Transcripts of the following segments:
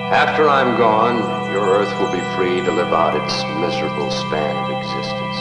After I'm gone, your Earth will be free to live out its miserable span of existence.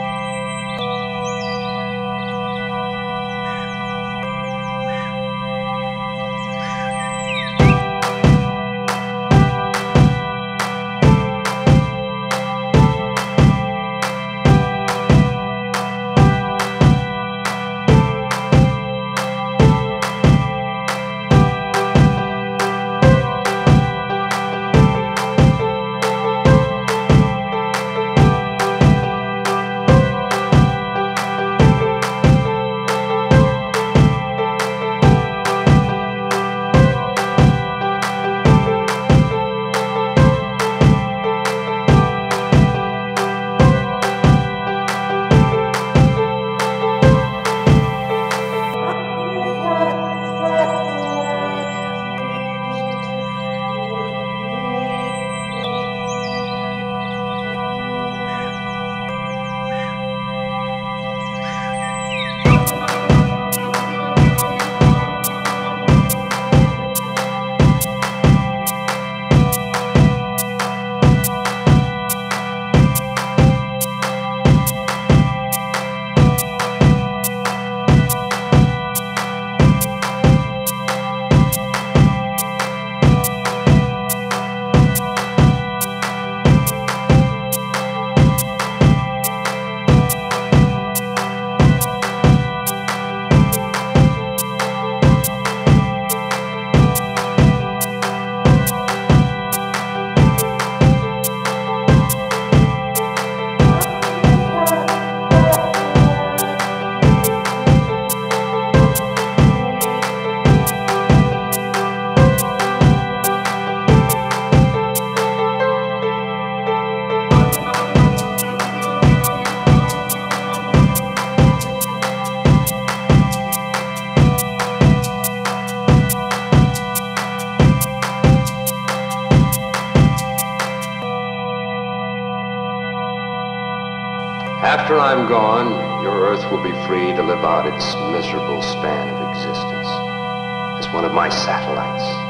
After I'm gone, your Earth will be free to live out its miserable span of existence as one of my satellites.